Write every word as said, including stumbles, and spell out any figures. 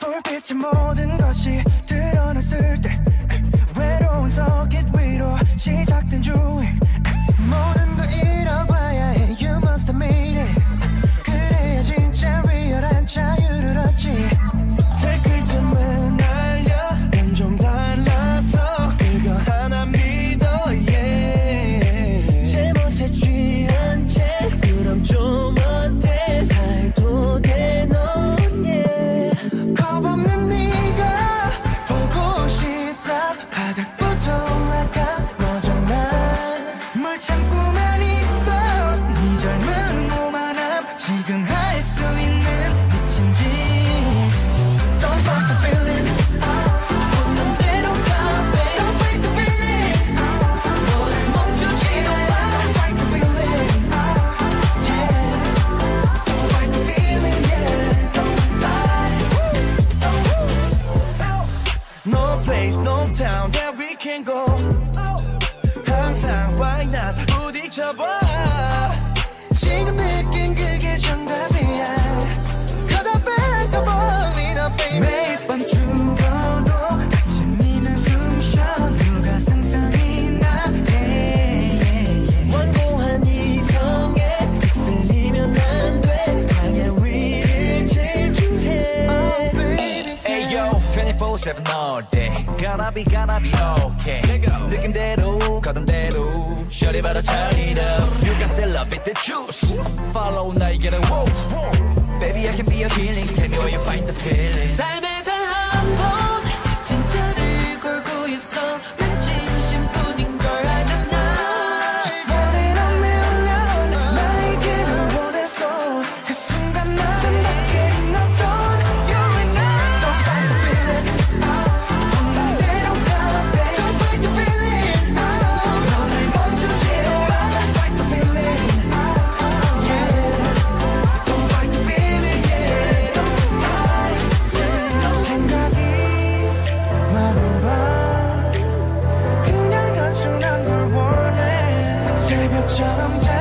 불빛의 모든 것이 드러났을 때 외로운 서킷 위로 시작된 주행 모든 걸 잃어봐야 해 You must have made it 그래야 진짜 리얼한 자유를 얻지 댓글쯤은 날려 난 좀 달라서 그거 하나 믿어 yeah 제 멋에 취한 채 그럼 좀 어때 다 해도 돼 넌 yeah 겁없는 네가 보고 싶다 바닥부터 올라가 너잖아 뭘 참고만 있어 네 젊은 오만함 지금 할 수 있는 미친짓 Don't fight the feeling 없는 대로 가 babe Don't fight the feeling 너를 멈추지 마 Don't fight the feeling yeah Don't fight the feeling yeah Don't fight No place no town that we can go 항상 why not 부딪혀봐 지금 느낀 그게 정답이야 Cause I feel like I'm falling up baby 매일 밤 죽어도 아침이면 숨쉬어 누가 상상이나 해 완고한 이성에 휩쓸리면 안돼 당연 위를 질주해 Oh baby Ayo twenty-four seven all day Gotta be gotta be okay 느낌대로 거둔대로 Shorty 바로 turn it up You got the love it the juice Follow 나에게는 whoa Baby I can be your healing Tell me where you find the feeling 삶에 단 한 번 진짜를 걸고 있어 난 진심뿐인 걸 알잖아 Just want it a million 나에게를 원해서 그 순간 나를 맡긴 어떤 You and I Don't fight the feeling 없는 대로 가 babe Don't fight the feeling 너를 멈추지 마 Don't fight the feeling yeah Don't fight the feeling yeah Don't fight yeah 너 생각이 말해봐 그냥 단순한 걸 원해 새벽처럼